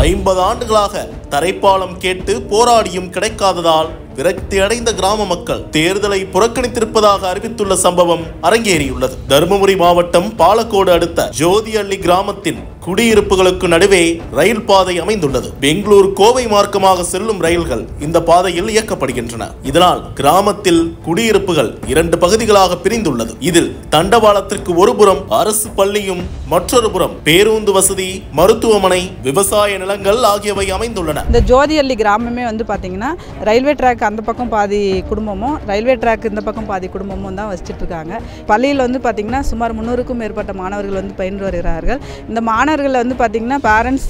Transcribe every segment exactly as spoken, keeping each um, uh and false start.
ஐம்பது ஆண்டுகளாக தரைப்பாலம் கேட்டு போராடியும் கிடைக்காததால் விரக்தி அடைந்த கிராம மக்கள் தேர்தலை புறக்கணித்திருப்பதாக அறிவித்துள்ள சம்பவம் அரங்கேறியுள்ளது. தருமபுரி மாவட்டம் பாலக்கோடு அடுத்த ஜோதியள்ளி கிராமத்தின் குடியிருப்புகளுக்கு நடுவே ரயில் பாதை அமைந்துள்ளது. பெங்களூர் கோவை மார்க்கமாக செல்லும் ரயில்கள் இந்த பாதையில் இயக்கப்படுகின்றன. இதனால் கிராமத்தில் குடியிருப்புகள் இரண்டு பகுதிகளாக பிரிந்துள்ளது. இதில் தண்டவாளத்திற்கு ஒரு புறம் அரசு பள்ளியும் மற்றொரு புறம் பேருந்து வசதி, மருத்துவமனை, விவசாய நிலங்கள் ஆகியவை அமைந்துள்ளன. இந்த ஜோதியள்ளி கிராமமே வந்து பாத்தீங்கன்னா ரயில்வே ட்ராக் அந்த பக்கம் பாதி குடும்பமும், ரயில்வே ட்ராக் இந்த பக்கம் பாதி குடும்பமும் தான் வச்சுட்டு இருக்காங்க. பள்ளியில் வந்து பாத்தீங்கன்னா சுமார் முன்னூறுக்கும் மேற்பட்ட மாணவர்கள் வந்து பயின்று வருகிறார்கள். இந்த மாணவர்கள் வந்து பாத்தீங்கன்னா பேரண்ட்ஸ்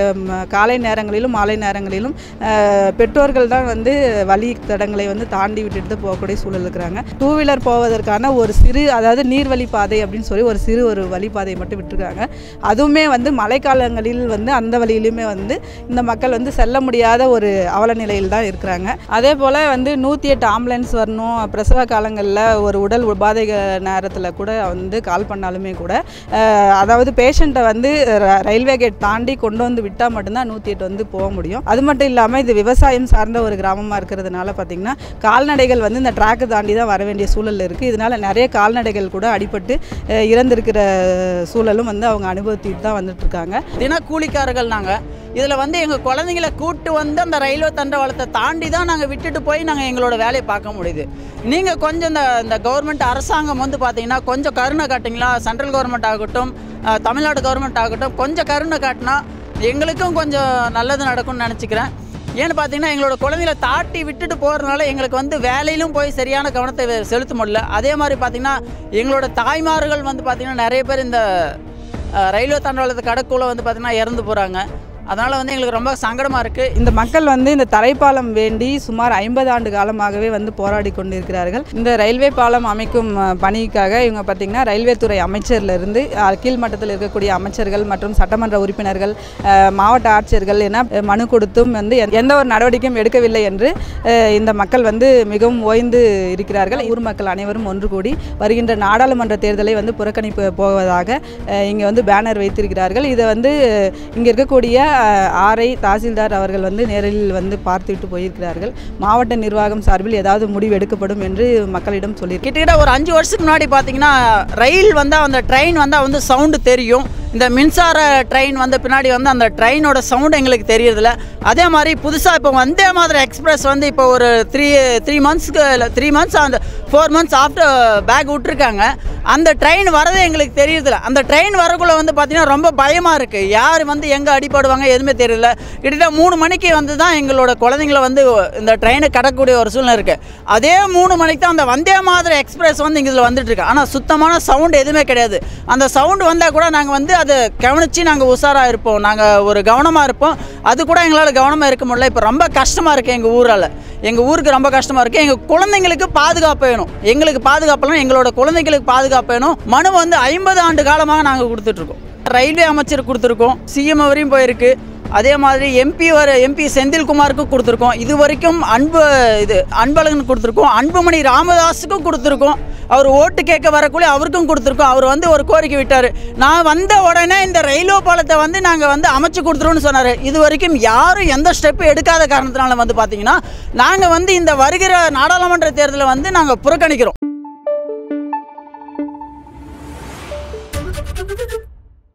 காலை நேரங்களிலும் மாலை நேரங்களிலும் பெற்றோர்கள் தான் வந்து வழி தடங்களை வந்து தாண்டி விட்டுட்டு போகக்கூடிய சூழல் இருக்கிறாங்க. டூ வீலர் போவதற்கான ஒரு சிறு, அதாவது நீர்வழி பாதை அப்படின்னு சொல்லி ஒரு சிறு ஒரு வழிபாதையை மட்டும் விட்டுருக்காங்க. அதுவுமே வந்து மழைக்காலங்களில் வந்து அந்த வழியிலுமே வந்து இந்த மக்கள் வந்து செல்ல முடியாத ஒரு அவல நிலையில் தான் இருக்கிறாங்க. அதே போல் வந்து நூற்றி எட்டு ஆம்புலன்ஸ் வரணும், பிரசவ காலங்களில் ஒரு உடல் உபாதை நேரத்தில் கூட வந்து கால் பண்ணாலுமே கூட அதாவது பேஷண்ட்டை வந்து ரயில்வே கேட் தாண்டி கொண்டு வந்து விட்டால் மட்டும்தான் நூற்றி எட்டு வந்து போக முடியும். அது மட்டும் இல்லாமல் இது விவசாயம் சார்ந்த ஒரு கிராமமாக இருக்கிறதுனால பார்த்திங்கன்னா கால்நடைகள் வந்து இந்த ட்ராக்கு தாண்டி தான் வர வேண்டிய சூழல் இருக்குது. இதனால் நிறைய கால்நடைகள் கூட அடிபட்டு இறந்திருக்கிற சூழலும் வந்து அவங்க அனுபவத்திட்டு தான் வந்துட்டுருக்காங்க. தினக்கூலிக்காரர்கள் நாங்கள் இதில் வந்து எங்கள் குழந்தைங்களை கூப்பிட்டு வந்து அந்த ரயில்வே தண்டவாளத்தை தாண்டி தான் நாங்கள் விட்டுட்டு போய் நாங்கள் எங்களோட வேலையை பார்க்க முடியுது. நீங்கள் கொஞ்சம் இந்த இந்த கவர்மெண்ட் அரசாங்கம் வந்து பார்த்தீங்கன்னா கொஞ்சம் கருணை காட்டிங்களா, சென்ட்ரல் கவர்மெண்ட் ஆகட்டும், தமிழ்நாடு கவர்மெண்ட் ஆகட்டும், கொஞ்சம் கருணை காட்டினா எங்களுக்கும் கொஞ்சம் நல்லது நடக்கும்னு நினச்சிக்கிறேன். ஏன்னு பார்த்தீங்கன்னா எங்களோட குழந்தைகளை தாட்டி விட்டுட்டு போகிறதுனால எங்களுக்கு வந்து வேலையிலும் போய் சரியான கவனத்தை செலுத்த முடியல. அதே மாதிரி பார்த்திங்கன்னா எங்களோட தாய்மார்கள் வந்து பார்த்திங்கன்னா நிறைய பேர் இந்த ரயில்வே தண்டவாளத்தை கடக்குள்ளே வந்து பார்த்திங்கன்னா இறந்து போகிறாங்க. அதனால் வந்து எங்களுக்கு ரொம்ப சங்கடமாக இருக்குது. இந்த மக்கள் வந்து இந்த தரைப்பாலம் வேண்டி சுமார் ஐம்பது ஆண்டு காலமாகவே வந்து போராடி கொண்டிருக்கிறார்கள். இந்த ரயில்வே பாலம் அமைக்கும் பணிக்காக இவங்க பார்த்திங்கன்னா ரயில்வே துறை அமைச்சர்லேருந்து கீழ்மட்டத்தில் இருக்கக்கூடிய அமைச்சர்கள் மற்றும் சட்டமன்ற உறுப்பினர்கள், மாவட்ட ஆட்சியர்கள் என மனு கொடுத்தும் வந்து எந்த ஒரு நடவடிக்கையும் எடுக்கவில்லை என்று இந்த மக்கள் வந்து மிகவும் ஓய்ந்து இருக்கிறார்கள். ஊர் மக்கள் அனைவரும் ஒன்று கூடி வருகின்ற நாடாளுமன்ற தேர்தலை வந்து புறக்கணிப்பு போவதாக இங்கே வந்து பேனர் வைத்திருக்கிறார்கள். இதை வந்து இங்கே இருக்கக்கூடிய ஆர்ஐ தாசில்தார் அவர்கள் வந்து நேரில் வந்து பார்த்துவிட்டு போயிருக்கிறார்கள். மாவட்ட நிர்வாகம் சார்பில் ஏதாவது முடிவு எடுக்கப்படும் என்று மக்களிடம் சொல்லி கிட்டத்தட்ட ஒரு அஞ்சு வருஷத்துக்கு முன்னாடி பார்த்தீங்கன்னா ரயில் வந்தால் அந்த ட்ரெயின் வந்தால் வந்து சவுண்டு தெரியும். இந்த மின்சார ட்ரெயின் வந்த பின்னாடி வந்து அந்த ட்ரெயினோட சவுண்டு எங்களுக்கு தெரியறதில்ல. அதே மாதிரி புதுசாக இப்போ வந்தே மாதிரி எக்ஸ்பிரஸ் வந்து இப்போ ஒரு த்ரீ த்ரீ மந்த்ஸ்க்கு இல்லை த்ரீ மந்த்ஸ் அந்த ஃபோர் மந்த்ஸ் ஆஃப்டர் பேக் விட்டுருக்காங்க. அந்த ட்ரெயின் வரதே எங்களுக்கு தெரியறதில்ல. அந்த ட்ரெயின் வரக்குள்ளே வந்து பார்த்திங்கன்னா ரொம்ப பயமாக இருக்குது. யார் வந்து எங்கே அடிப்படுவாங்க எதுவுமே தெரியல. கிட்டத்தட்ட மூணு மணிக்கு வந்து தான் எங்களோட குழந்தைங்கள வந்து இந்த ட்ரெயினை கடக்கக்கூடிய ஒரு சூழ்நிலை இருக்குது. அதே மூணு மணிக்கு தான் அந்த வந்தே மாதிரி எக்ஸ்பிரஸ் வந்து இங்கே இதில் வந்துட்டுருக்கு. ஆனால் சுத்தமான சவுண்டு எதுவுமே கிடையாது. அந்த சவுண்டு வந்தால் கூட நாங்கள் வந்து அதை கவனித்து நாங்கள் உஷாராக இருப்போம், நாங்கள் ஒரு கவனமாக இருப்போம். அது கூட எங்களால் கவனமாக இருக்க முடியல. இப்போ ரொம்ப கஷ்டமாக இருக்குது எங்கள் ஊரால். எங்கள் ஊருக்கு ரொம்ப கஷ்டமாக இருக்குது. எங்கள் குழந்தைங்களுக்கு பாதுகாப்பு வேணும். எங்களுக்கு பாதுகாப்புலாம் எங்களோட குழந்தைங்களுக்கு பாதுகாப்பு வேணும். மனு வந்து ஐம்பது ஆண்டு காலமாக நாங்கள் கொடுத்துட்ருக்கோம். ரயில்வே அமைச்சர் கொடுத்துருக்கோம், சிஎம் வரையும் போயிருக்கு. அதே மாதிரி எம்பி வர எம்பி செந்தில்குமாருக்கு கொடுத்துருக்கோம். இது வரைக்கும் அன்பு இது அன்பழகன் கொடுத்துருக்கோம், அன்புமணி ராமதாஸுக்கும் கொடுத்துருக்கோம். அவர் ஓட்டு கேட்க வரக்குள்ளே அவருக்கும் கொடுத்துருக்கோம். அவர் வந்து ஒரு கோரிக்கை விட்டார், நான் வந்த உடனே இந்த ரயில்வே பாலத்தை வந்து நாங்கள் வந்து அமைச்சு கொடுத்துருவோன்னு சொன்னார். இது வரைக்கும் யாரும் எந்த ஸ்டெப்பு எடுக்காத காரணத்தினால வந்து பார்த்தீங்கன்னா நாங்கள் வந்து இந்த வருகிற நாடாளுமன்ற தேர்தலை வந்து நாங்கள் புறக்கணிக்கிறோம்.